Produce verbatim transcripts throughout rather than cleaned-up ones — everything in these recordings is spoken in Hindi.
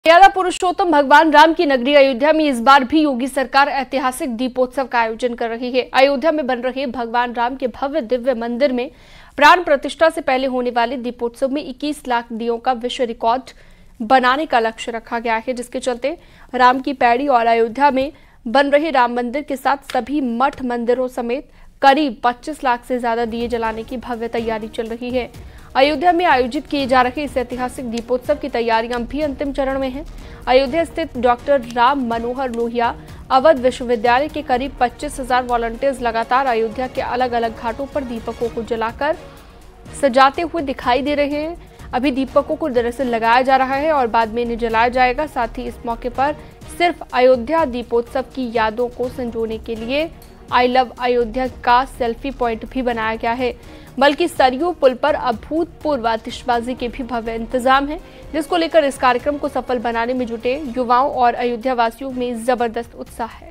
मर्यादा पुरुषोत्तम भगवान राम की नगरी अयोध्या में इस बार भी योगी सरकार ऐतिहासिक दीपोत्सव का आयोजन कर रही है। अयोध्या में बन रहे भगवान राम के भव्य दिव्य मंदिर में प्राण प्रतिष्ठा से पहले होने वाले दीपोत्सव में इक्कीस लाख दियों का विश्व रिकॉर्ड बनाने का लक्ष्य रखा गया है, जिसके चलते राम की पैड़ी और अयोध्या में बन रहे राम मंदिर के साथ सभी मठ मंदिरों समेत करीब पच्चीस लाख से ज्यादा दिए जलाने की भव्य तैयारी चल रही है। अयोध्या में आयोजित किए जा रहे इस ऐतिहासिक दीपोत्सव की तैयारियां भी अंतिम चरण में हैं। अयोध्या स्थित डॉक्टर राम मनोहर लोहिया अवध विश्वविद्यालय के करीब पच्चीस हजार वॉलंटियर्स लगातार अयोध्या के अलग अलग घाटों पर दीपकों को जलाकर सजाते हुए दिखाई दे रहे हैं। अभी दीपकों को दरअसल लगाया जा रहा है और बाद में इन्हें जलाया जाएगा। साथ ही इस मौके पर सिर्फ अयोध्या दीपोत्सव की यादों को संजोने के लिए आई लव अयोध्या का सेल्फी पॉइंट भी बनाया गया है, बल्कि सरयू पुल पर अभूतपूर्व आतिशबाजी के भी भव्य इंतजाम है, जिसको लेकर इस कार्यक्रम को सफल बनाने में जुटे युवाओं और अयोध्या वासियों में जबरदस्त उत्साह है।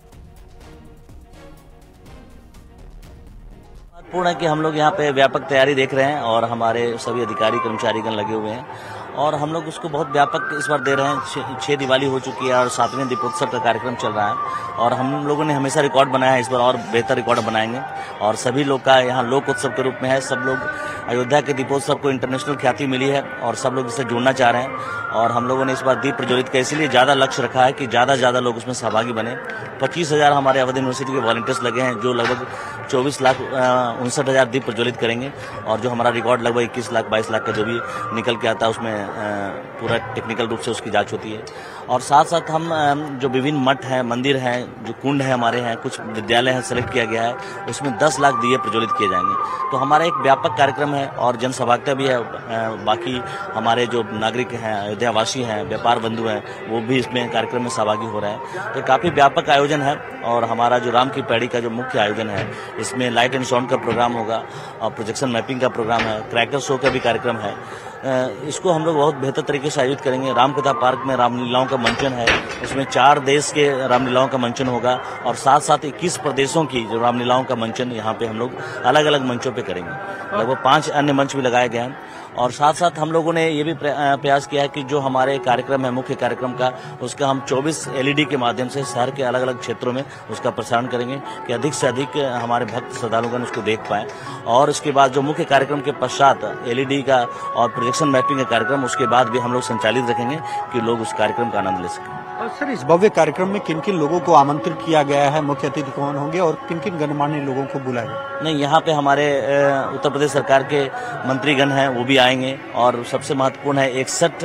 महत्वपूर्ण है कि हम लोग यहाँ पे व्यापक तैयारी देख रहे हैं और हमारे सभी अधिकारी कर्मचारीगण लगे हुए हैं और हम लोग उसको बहुत व्यापक इस बार दे रहे हैं। छह दिवाली हो चुकी है और सातवें दीपोत्सव का कार्यक्रम चल रहा है और हम लोगों ने हमेशा रिकॉर्ड बनाया है, इस बार और बेहतर रिकॉर्ड बनाएंगे और सभी लोग का यहाँ लोक उत्सव के रूप में है। सब लोग अयोध्या के दीपोत्सव को इंटरनेशनल ख्याति मिली है और सब लोग इससे जुड़ना चाह रहे हैं और हम लोगों ने इस बार दीप प्रज्वलित किया, इसलिए ज्यादा लक्ष्य रखा है कि ज्यादा से ज्यादा लोग उसमें सहभागी बने। पच्चीस हजार हमारे अवध यूनिवर्सिटी के वॉलंटियर्स लगे हैं जो लगभग चौबीस लाख उनसठ हजार दीप प्रज्वलित करेंगे और जो हमारा रिकॉर्ड लगभग इक्कीस लाख बाईस लाख का जो भी निकल के आता है उसमें पूरा टेक्निकल रूप से उसकी जांच होती है। और साथ साथ हम जो विभिन्न मठ हैं, मंदिर हैं, जो कुंड हैं हमारे हैं, कुछ विद्यालय हैं सेलेक्ट किया गया है, उसमें दस लाख दिए प्रज्वलित किए जाएंगे। तो हमारा एक व्यापक कार्यक्रम है और जनसहभागिता भी है। बाकी हमारे जो नागरिक हैं, अयोध्यावासी हैं, व्यापार बंधु हैं, वो भी इसमें कार्यक्रम में सहभागी हो रहे हैं। तो काफी व्यापक आयोजन है और हमारा जो राम की पैड़ी का जो मुख्य आयोजन है, इसमें लाइट एंड साउंड का प्रोग्राम होगा और प्रोजेक्शन मैपिंग का प्रोग्राम है, क्रैकर शो का भी कार्यक्रम है। इसको हम लोग बहुत बेहतर तरीके से आयोजित करेंगे। रामकथा पार्क में रामलीलाओं का मंचन है, उसमें चार देश के रामलीलाओं का मंचन होगा और साथ साथ इक्कीस प्रदेशों की जो रामलीलाओं का मंचन यहाँ पे हम लोग अलग अलग मंचों पे करेंगे। लगभग पांच अन्य मंच भी लगाए गए हैं और साथ साथ हम लोगों ने ये भी प्रयास किया है कि जो हमारे कार्यक्रम है मुख्य कार्यक्रम का, उसका हम चौबीस एलईडी के माध्यम से शहर के अलग अलग क्षेत्रों में उसका प्रसारण करेंगे कि अधिक से अधिक हमारे भक्त श्रद्धालुगण उसको देख पाए। और इसके बाद जो मुख्य कार्यक्रम के पश्चात एलईडी का और प्रोजेक्शन मैपिंग का कार्यक्रम, उसके बाद भी हम लोग संचालित रखेंगे कि लोग उस कार्यक्रम का आनंद ले सकें। और सर, इस भव्य कार्यक्रम में किन किन लोगों को आमंत्रित किया गया है, मुख्य अतिथि कौन होंगे और किन किन गणमान्य लोगों को बुलाया गया? नहीं, यहाँ पे हमारे उत्तर प्रदेश सरकार के मंत्रीगण हैं, वो भी आएंगे और सबसे महत्वपूर्ण है इकसठ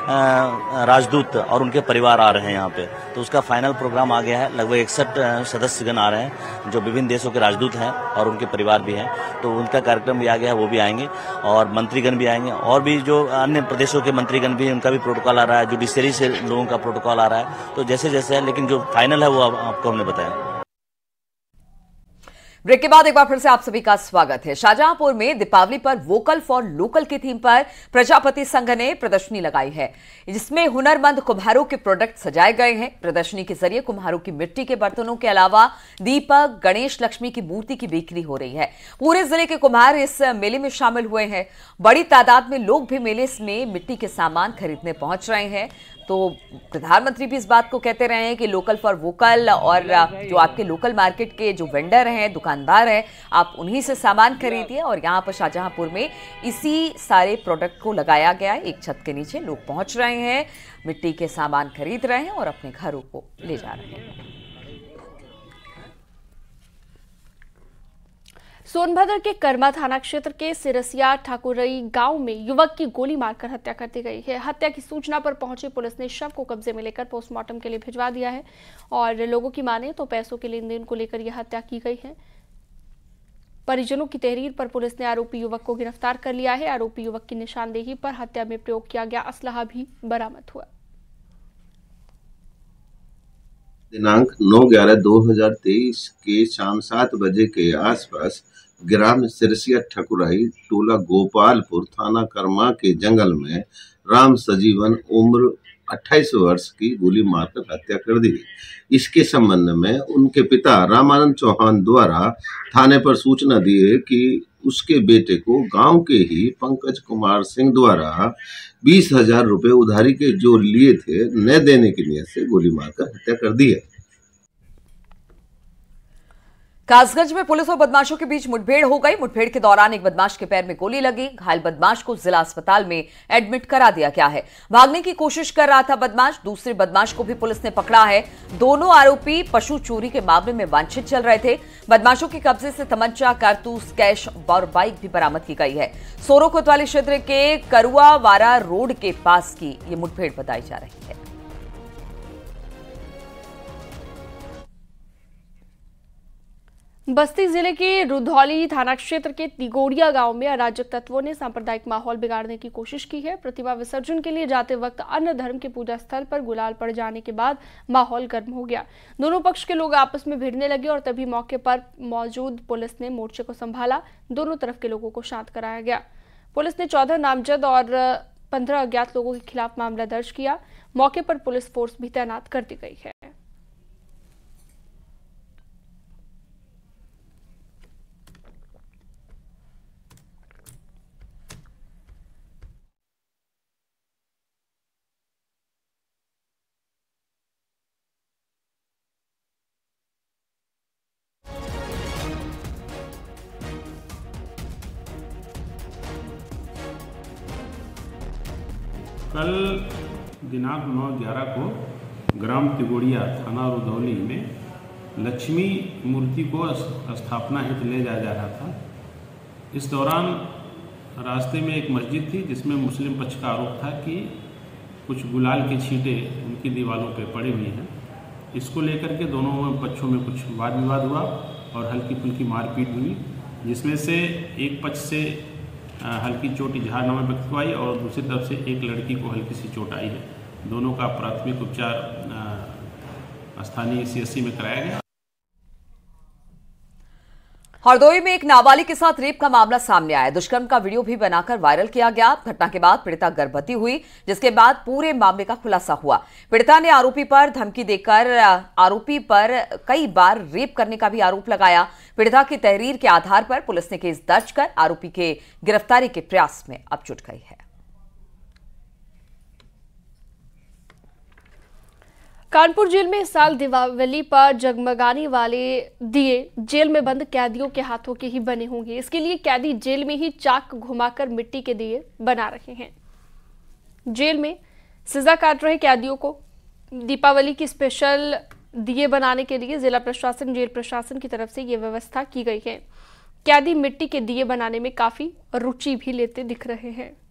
राजदूत और उनके परिवार आ रहे हैं यहाँ पे। तो उसका फाइनल प्रोग्राम आ गया है। लगभग इकसठ सदस्यगण आ रहे हैं जो विभिन्न देशों के राजदूत हैं और उनके परिवार भी हैं, तो उनका कार्यक्रम भी आ गया है, वो भी आएंगे और मंत्रीगण भी आएंगे और भी जो अन्य प्रदेशों के मंत्रीगण भी, उनका भी प्रोटोकॉल आ रहा है, जुडिशरी से लोगों का प्रोटोकॉल आ रहा है। तो जैसे जैसे है, लेकिन जो फाइनल है वो आपको हमने बताया। ब्रेक के बाद एक बार फिर से आप सभी का स्वागत है। शाहजहांपुर में दीपावली पर वोकल फॉर लोकल की थीम पर प्रजापति संघ ने प्रदर्शनी लगाई है, जिसमें हुनरमंद कुम्हारों के प्रोडक्ट सजाए गए हैं। प्रदर्शनी के जरिए कुम्हारों की मिट्टी के बर्तनों के अलावा दीपक, गणेश, लक्ष्मी की मूर्ति की बिक्री हो रही है। पूरे जिले के कुम्हार इस मेले में शामिल हुए हैं। बड़ी तादाद में लोग भी मेले में मिट्टी के सामान खरीदने पहुंच रहे हैं। तो प्रधानमंत्री भी इस बात को कहते रहे हैं कि लोकल फॉर वोकल, और जो आपके लोकल मार्केट के जो वेंडर हैं, दुकानदार हैं, आप उन्हीं से सामान खरीदिए। और यहाँ पर शाहजहांपुर में इसी सारे प्रोडक्ट को लगाया गया है। एक छत के नीचे लोग पहुंच रहे हैं, मिट्टी के सामान खरीद रहे हैं और अपने घरों को ले जा रहे हैं। सोनभद्र के कर्मा थाना क्षेत्र के सिरसिया ठाकुरई गांव में युवक की गोली मारकर हत्या कर दी गई है। हत्या की सूचना पर पहुंची पुलिस ने शव को कब्जे में लेकर पोस्टमार्टम के लिए भिजवा दिया है और लोगों की माने तो पैसों के लेन देन को लेकर यह हत्या की गई है। परिजनों की तहरीर पर पुलिस ने आरोपी युवक को गिरफ्तार कर लिया है। आरोपी युवक की निशानदेही पर हत्या में प्रयोग किया गया असलहा भी बरामद हुआ। दिनांक नौ ग्यारह दो हजार तेईस के शाम सात बजे के आसपास ग्राम सिरसिया ठकुराई, टोला गोपालपुर, थाना कर्मा के जंगल में राम सजीवन उम्र अट्ठाईस वर्ष की गोली मारकर हत्या कर दी गई। इसके संबंध में उनके पिता रामानंद चौहान द्वारा थाने पर सूचना दी है कि उसके बेटे को गांव के ही पंकज कुमार सिंह द्वारा बीस हजार रुपए उधारी के जो लिए थे न देने की नीयत से गोली मारकर हत्या कर दी है। कासगंज में पुलिस और बदमाशों के बीच मुठभेड़ हो गई। मुठभेड़ के दौरान एक बदमाश के पैर में गोली लगी। घायल बदमाश को जिला अस्पताल में एडमिट करा दिया गया है। भागने की कोशिश कर रहा था बदमाश। दूसरे बदमाश को भी पुलिस ने पकड़ा है। दोनों आरोपी पशु चोरी के मामले में वांछित चल रहे थे। बदमाशों के कब्जे से तमंचा, कारतूस, कैश और बाइक भी बरामद की गई है। सोरो कोतवाली क्षेत्र के करुआवारा रोड के पास की ये मुठभेड़ बताई जा रही है। बस्ती जिले के रुधौली थाना क्षेत्र के तिगोड़िया गांव में अराजक तत्वों ने सांप्रदायिक माहौल बिगाड़ने की कोशिश की है। प्रतिमा विसर्जन के लिए जाते वक्त अन्य धर्म के पूजा स्थल पर गुलाल पड़ जाने के बाद माहौल गर्म हो गया। दोनों पक्ष के लोग आपस में भिड़ने लगे और तभी मौके पर मौजूद पुलिस ने मोर्चे को संभाला। दोनों तरफ के लोगों को शांत कराया गया। पुलिस ने चौदह नामजद और पंद्रह अज्ञात लोगों के खिलाफ मामला दर्ज किया। मौके पर पुलिस फोर्स भी तैनात कर दी गई है। कल दिनांक नौ ग्यारह को ग्राम तिगोड़िया थाना रुधौली में लक्ष्मी मूर्ति को स्थापना हेतु ले जाया जा रहा था। इस दौरान रास्ते में एक मस्जिद थी जिसमें मुस्लिम पक्ष का आरोप था कि कुछ गुलाल के छींटे उनकी दीवारों पर पड़ी हुई हैं। इसको लेकर के दोनों पक्षों में कुछ वाद विवाद हुआ और हल्की फुल्की मारपीट हुई, जिसमें से एक पक्ष से हल्की चोट इजहारनामा व्यक्त हुई और दूसरी तरफ से एक लड़की को हल्की सी चोट आई है। दोनों का प्राथमिक उपचार स्थानीय सीएससी में कराया गया। हरदोई में एक नाबालिग के साथ रेप का मामला सामने आया। दुष्कर्म का वीडियो भी बनाकर वायरल किया गया। घटना के बाद पीड़िता गर्भवती हुई, जिसके बाद पूरे मामले का खुलासा हुआ। पीड़िता ने आरोपी पर धमकी देकर आरोपी पर कई बार रेप करने का भी आरोप लगाया। पीड़िता की तहरीर के आधार पर पुलिस ने केस दर्ज कर आरोपी के गिरफ्तारी के प्रयास में अब जुट गई है। कानपुर जेल में इस साल दीपावली पर जगमगाने वाले दिए जेल में बंद कैदियों के हाथों के ही बने होंगे। इसके लिए कैदी जेल में ही चाक घुमाकर मिट्टी के दिए बना रहे हैं। जेल में सजा काट रहे कैदियों को दीपावली की स्पेशल दिए बनाने के लिए जिला प्रशासन, जेल प्रशासन की तरफ से ये व्यवस्था की गई है। कैदी मिट्टी के दिए बनाने में काफी रुचि भी लेते दिख रहे हैं।